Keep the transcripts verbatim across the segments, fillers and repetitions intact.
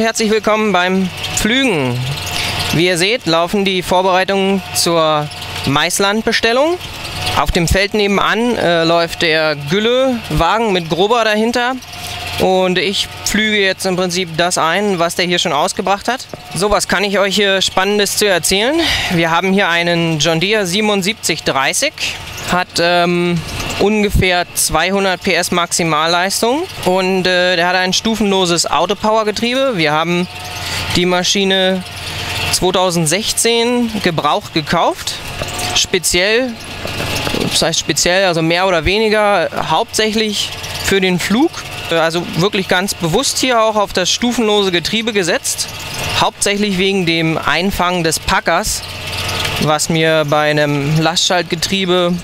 herzlich willkommen beim Pflügen. Wie ihr seht, laufen die Vorbereitungen zur Maislandbestellung. Auf dem Feld nebenan äh, läuft der Güllewagen mit Grubber dahinter. Und ich pflüge jetzt im Prinzip das ein, was der hier schon ausgebracht hat. So, was kann ich euch hier Spannendes zu erzählen? Wir haben hier einen John Deere siebenundsiebzig dreißig. Hat ähm, ungefähr zweihundert P S Maximalleistung. Und äh, der hat ein stufenloses Autopower-Getriebe. Wir haben die Maschine zweitausendsechzehn gebraucht gekauft. Speziell, das heißt speziell, also mehr oder weniger, hauptsächlich für den Flug. Also wirklich ganz bewusst hier auch auf das stufenlose Getriebe gesetzt. Hauptsächlich wegen dem Einfangen des Packers, was mir bei einem Lastschaltgetriebe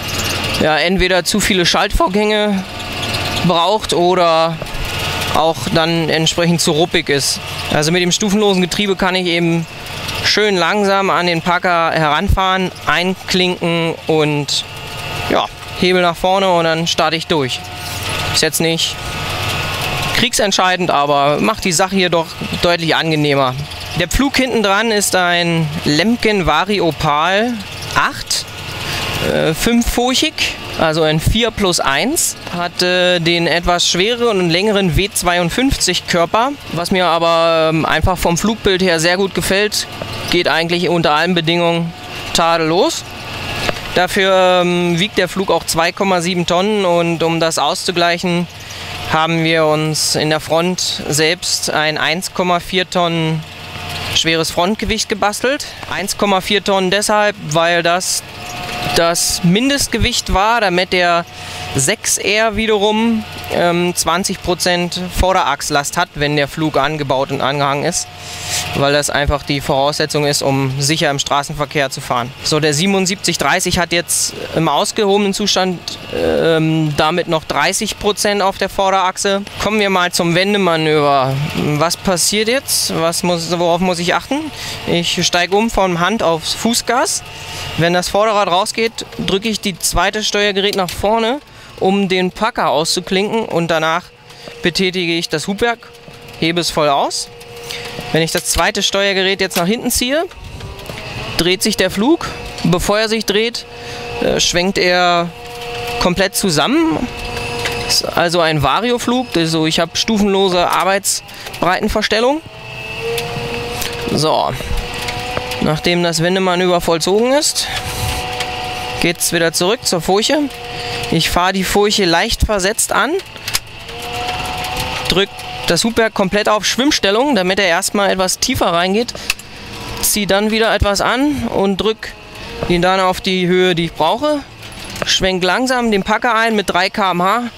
ja entweder zu viele Schaltvorgänge braucht oder auch dann entsprechend zu ruppig ist. Also mit dem stufenlosen Getriebe kann ich eben schön langsam an den Packer heranfahren, einklinken und ja, Hebel nach vorne und dann starte ich durch. Ist jetzt nicht kriegsentscheidend, aber macht die Sache hier doch deutlich angenehmer. Der Pflug hinten dran ist ein Lemken Vari-Opal acht, äh, fünffurchig, also ein vier plus eins. Hat äh, den etwas schwereren und längeren W zweiundfünfzig Körper, was mir aber ähm, einfach vom Flugbild her sehr gut gefällt. Geht eigentlich unter allen Bedingungen tadellos. Dafür ähm, wiegt der Flug auch zwei Komma sieben Tonnen und um das auszugleichen, haben wir uns in der Front selbst ein eins Komma vier Tonnen schweres Frontgewicht gebastelt. eins Komma vier Tonnen deshalb, weil das das Mindestgewicht war, damit der sechs R wiederum ähm, zwanzig Prozent Vorderachslast hat, wenn der Flug angebaut und angehangen ist, weil das einfach die Voraussetzung ist, um sicher im Straßenverkehr zu fahren. So, der siebenundsiebzig dreißig hat jetzt im ausgehobenen Zustand ähm, damit noch dreißig Prozent auf der Vorderachse. Kommen wir mal zum Wendemanöver. Was passiert jetzt? Was muss, worauf muss ich achten? Ich steige um von Hand aufs Fußgas. Wenn das Vorderrad rausgeht, drücke ich die zweite Steuergerät nach vorne, um den Packer auszuklinken, und danach betätige ich das Hubwerk, hebe es voll aus. Wenn ich das zweite Steuergerät jetzt nach hinten ziehe, dreht sich der Flug. Bevor er sich dreht, äh, schwenkt er komplett zusammen. Das ist also ein Varioflug, also ich habe stufenlose Arbeitsbreitenverstellung. So, nachdem das Wendemanöver vollzogen ist, geht es wieder zurück zur Furche. Ich fahre die Furche leicht versetzt an, drücke das Hubwerk komplett auf Schwimmstellung, damit er erstmal etwas tiefer reingeht. Ziehe dann wieder etwas an und drücke ihn dann auf die Höhe, die ich brauche. Schwenke langsam den Packer ein mit drei Kilometer pro Stunde.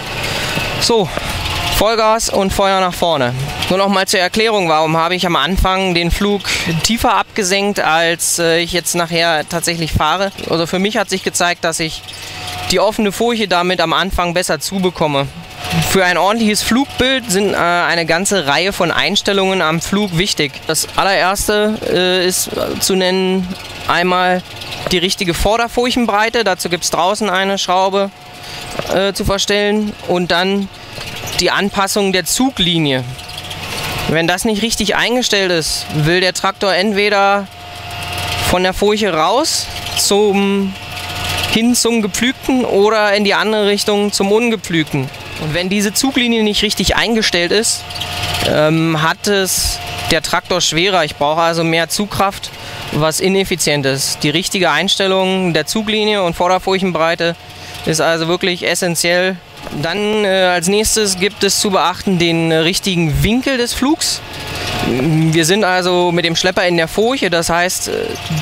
So, Vollgas und Feuer nach vorne. Nur noch mal zur Erklärung, warum habe ich am Anfang den Flug tiefer abgesenkt, als äh, ich jetzt nachher tatsächlich fahre. Also für mich hat sich gezeigt, dass ich die offene Furche damit am Anfang besser zubekomme. Für ein ordentliches Flugbild sind äh, eine ganze Reihe von Einstellungen am Flug wichtig. Das allererste äh, ist zu nennen einmal die richtige Vorderfurchenbreite. Dazu gibt es draußen eine Schraube äh, zu verstellen, und dann die Anpassung der Zuglinie. Wenn das nicht richtig eingestellt ist, will der Traktor entweder von der Furche raus zum, hin zum Gepflügten oder in die andere Richtung zum Ungepflügten. Und wenn diese Zuglinie nicht richtig eingestellt ist, ähm, hat es der Traktor schwerer. Ich brauche also mehr Zugkraft, was ineffizient ist. Die richtige Einstellung der Zuglinie und Vorderfurchenbreite ist also wirklich essentiell. Dann äh, als nächstes gibt es zu beachten den äh, richtigen Winkel des Flugs. Wir sind also mit dem Schlepper in der Furche, das heißt, äh,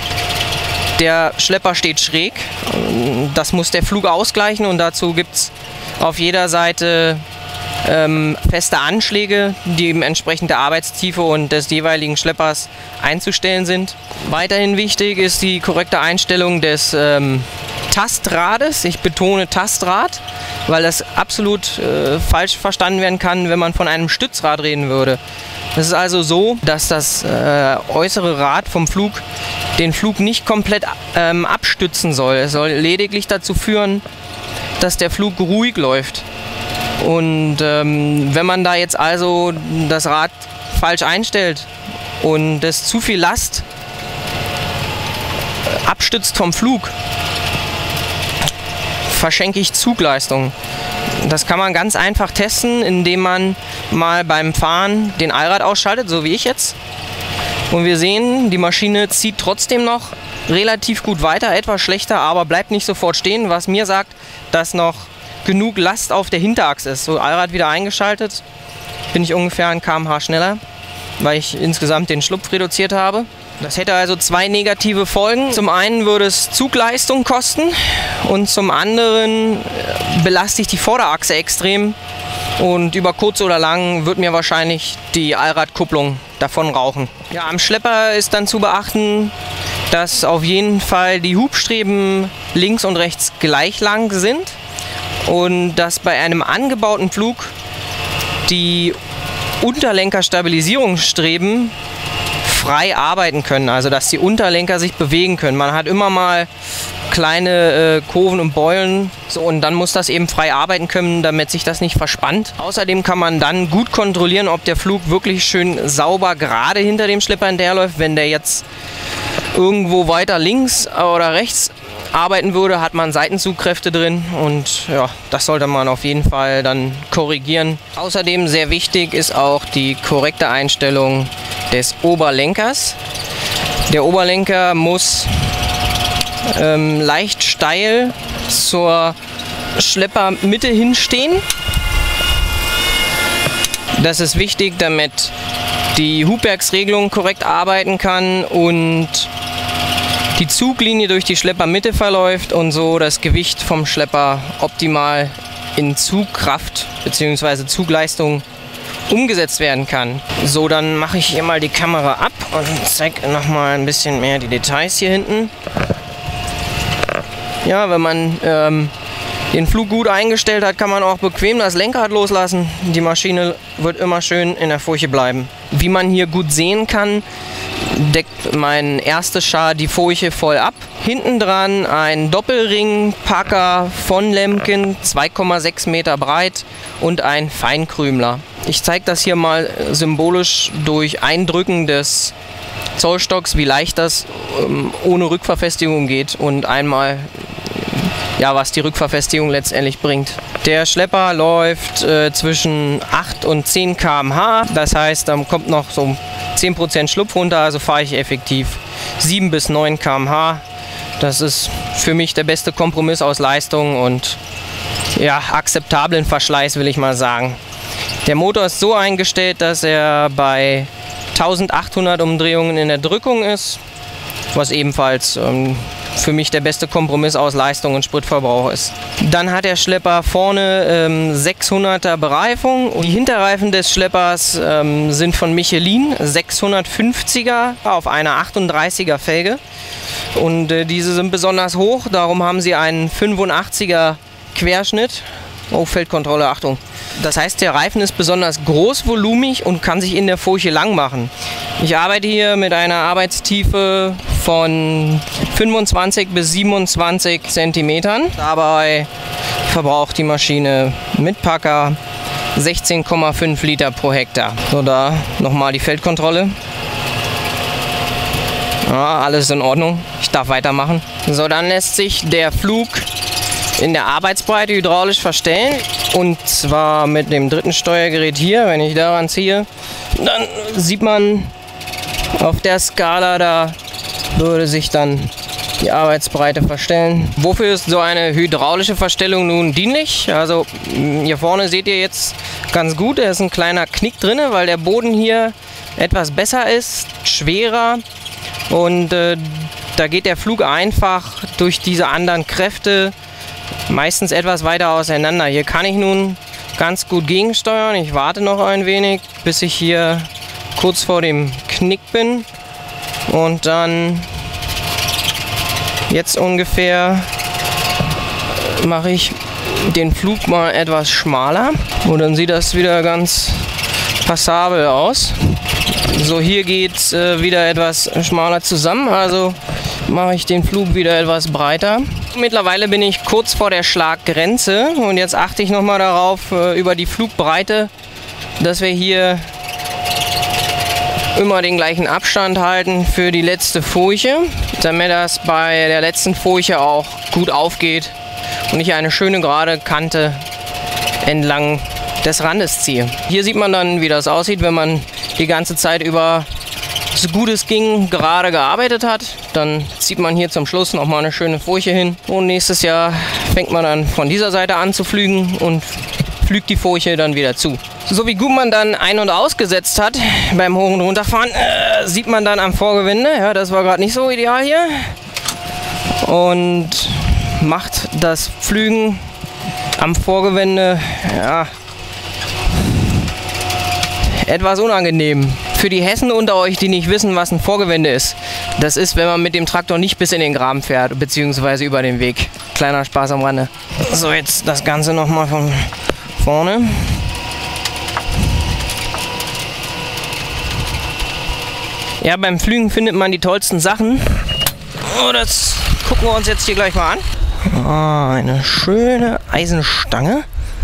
der Schlepper steht schräg. Das muss der Flug ausgleichen, und dazu gibt es auf jeder Seite ähm, feste Anschläge, die eben entsprechend der Arbeitstiefe und des jeweiligen Schleppers einzustellen sind. Weiterhin wichtig ist die korrekte Einstellung des ähm, Tastrades. Ich betone Tastrad, weil das absolut äh, falsch verstanden werden kann, wenn man von einem Stützrad reden würde. Es ist also so, dass das äh, äußere Rad vom Flug den Flug nicht komplett ähm, abstützen soll. Es soll lediglich dazu führen, dass der Flug ruhig läuft. Und ähm, wenn man da jetzt also das Rad falsch einstellt und es zu viel Last abstützt vom Flug, verschenke ich Zugleistung. Das kann man ganz einfach testen, indem man mal beim Fahren den Allrad ausschaltet, so wie ich jetzt. Und wir sehen, die Maschine zieht trotzdem noch relativ gut weiter, etwas schlechter, aber bleibt nicht sofort stehen, was mir sagt, dass noch genug Last auf der Hinterachse ist. So, Allrad wieder eingeschaltet, bin ich ungefähr ein Kilometer pro Stunde schneller, weil ich insgesamt den Schlupf reduziert habe. Das hätte also zwei negative Folgen. Zum einen würde es Zugleistung kosten und zum anderen belaste ich die Vorderachse extrem und über kurz oder lang wird mir wahrscheinlich die Allradkupplung davon rauchen. Ja, am Schlepper ist dann zu beachten, dass auf jeden Fall die Hubstreben links und rechts gleich lang sind und dass bei einem angebauten Flug die Unterlenkerstabilisierungsstreben frei arbeiten können, also dass die Unterlenker sich bewegen können. Man hat immer mal kleine äh, Kurven und Beulen, so, und dann muss das eben frei arbeiten können, damit sich das nicht verspannt. Außerdem kann man dann gut kontrollieren, ob der Flug wirklich schön sauber gerade hinter dem Schlepper hinterherläuft. Wenn der jetzt irgendwo weiter links oder rechts arbeiten würde, hat man Seitenzugkräfte drin und ja, das sollte man auf jeden Fall dann korrigieren. Außerdem sehr wichtig ist auch die korrekte Einstellung des Oberlenkers. Der Oberlenker muss ähm, leicht steil zur Schleppermitte hinstehen. Das ist wichtig, damit die Hubwerksregelung korrekt arbeiten kann und die Zuglinie durch die Schleppermitte verläuft und so das Gewicht vom Schlepper optimal in Zugkraft bzw. Zugleistung umgesetzt werden kann. So, dann mache ich hier mal die Kamera ab und zeige nochmal ein bisschen mehr die Details hier hinten. Ja, wenn man ähm, den Flug gut eingestellt hat, kann man auch bequem das Lenkrad loslassen. Die Maschine wird immer schön in der Furche bleiben. Wie man hier gut sehen kann, deckt mein erstes Char die Furche voll ab. Hinten dran ein Doppelring-Packer von Lemken, zwei Komma sechs Meter breit und ein Feinkrümler. Ich zeige das hier mal symbolisch durch Eindrücken des Zollstocks, wie leicht das ähm, ohne Rückverfestigung geht und einmal, ja, was die Rückverfestigung letztendlich bringt. Der Schlepper läuft äh, zwischen acht und zehn Kilometer pro Stunde, das heißt, dann kommt noch so zehn Prozent Schlupf runter, also fahre ich effektiv sieben bis neun Kilometer pro Stunde. Das ist für mich der beste Kompromiss aus Leistung und ja, akzeptablen Verschleiß, will ich mal sagen. Der Motor ist so eingestellt, dass er bei eintausendachthundert Umdrehungen in der Drückung ist, was ebenfalls ähm, für mich der beste Kompromiss aus Leistung und Spritverbrauch ist. Dann hat der Schlepper vorne ähm, sechshunderter Bereifung und die Hinterreifen des Schleppers ähm, sind von Michelin, sechshundertfünfziger auf einer achtunddreißiger Felge und äh, diese sind besonders hoch, darum haben sie einen fünfundachtziger Querschnitt. Oh, Feldkontrolle, Achtung. Das heißt, der Reifen ist besonders großvolumig und kann sich in der Furche lang machen. Ich arbeite hier mit einer Arbeitstiefe von fünfundzwanzig bis siebenundzwanzig Zentimetern. Dabei verbraucht die Maschine mit Packer sechzehn Komma fünf Liter pro Hektar. So, da nochmal die Feldkontrolle. Ja, alles in Ordnung. Ich darf weitermachen. So, dann lässt sich der Flug in der Arbeitsbreite hydraulisch verstellen und zwar mit dem dritten Steuergerät hier. Wenn ich daran ziehe, dann sieht man auf der Skala, da würde sich dann die Arbeitsbreite verstellen. Wofür ist so eine hydraulische Verstellung nun dienlich? Also hier vorne seht ihr jetzt ganz gut, da ist ein kleiner Knick drin, weil der Boden hier etwas besser ist, schwerer und äh, da geht der Flug einfach durch diese anderen Kräfte meistens etwas weiter auseinander. Hier kann ich nun ganz gut gegensteuern. Ich warte noch ein wenig, bis ich hier kurz vor dem Knick bin. Und dann jetzt ungefähr mache ich den Flug mal etwas schmaler. Und dann sieht das wieder ganz passabel aus. So, hier geht es äh, wieder etwas schmaler zusammen. Also mache ich den Flug wieder etwas breiter. Mittlerweile bin ich kurz vor der Schlaggrenze und jetzt achte ich nochmal darauf, äh, über die Flugbreite, dass wir hier Immer den gleichen Abstand halten für die letzte Furche, damit das bei der letzten Furche auch gut aufgeht und ich eine schöne gerade Kante entlang des Randes ziehe. Hier sieht man dann, wie das aussieht, wenn man die ganze Zeit über, so gut es ging, gerade gearbeitet hat. Dann zieht man hier zum Schluss noch mal eine schöne Furche hin und nächstes Jahr fängt man dann von dieser Seite an zu pflügen und pflügt die Furche dann wieder zu. So wie gut man dann ein- und ausgesetzt hat beim Hoch- und Runterfahren, äh, sieht man dann am Vorgewinde. Ja, das war gerade nicht so ideal hier. Und macht das Pflügen am Vorgewende ja, etwas unangenehm. Für die Hessen unter euch, die nicht wissen, was ein Vorgewende ist. Das ist, wenn man mit dem Traktor nicht bis in den Graben fährt, beziehungsweise über den Weg. Kleiner Spaß am Rande. So, jetzt das Ganze nochmal von vorne. Ja, beim Pflügen findet man die tollsten Sachen. Oh, das gucken wir uns jetzt hier gleich mal an. Oh, eine schöne Eisenstange.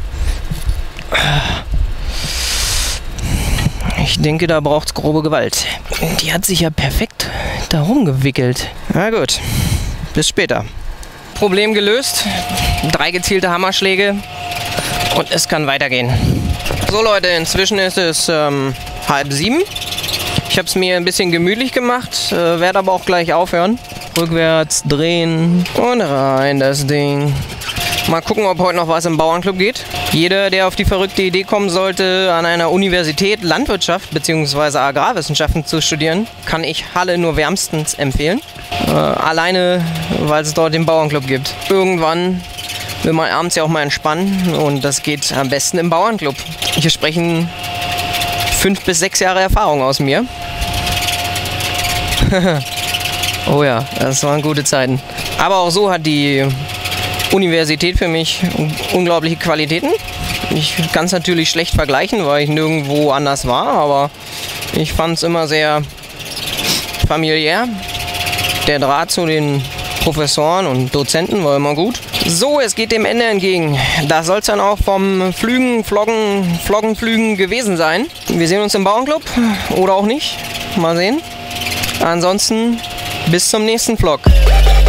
Ich denke, da braucht es grobe Gewalt. Die hat sich ja perfekt darum gewickelt. Na gut, bis später. Problem gelöst. Drei gezielte Hammerschläge und es kann weitergehen. So Leute, inzwischen ist es ähm, halb sieben. Ich habe es mir ein bisschen gemütlich gemacht, äh, werde aber auch gleich aufhören. Rückwärts drehen und rein das Ding. Mal gucken, ob heute noch was im Bauernclub geht. Jeder, der auf die verrückte Idee kommen sollte, an einer Universität Landwirtschaft bzw. Agrarwissenschaften zu studieren, kann ich Halle nur wärmstens empfehlen. Äh, alleine, weil es dort den Bauernclub gibt. Irgendwann will man abends ja auch mal entspannen und das geht am besten im Bauernclub. Hier sprechen fünf bis sechs Jahre Erfahrung aus mir. Oh ja, das waren gute Zeiten. Aber auch so hat die Universität für mich unglaubliche Qualitäten. Ich kann es natürlich schlecht vergleichen, weil ich nirgendwo anders war, aber ich fand es immer sehr familiär. Der Draht zu den Professoren und Dozenten war immer gut. So, es geht dem Ende entgegen. Das soll es dann auch vom Pflügen, Floggen, Floggenpflügen gewesen sein. Wir sehen uns im Bauernclub oder auch nicht. Mal sehen. Ansonsten bis zum nächsten Vlog.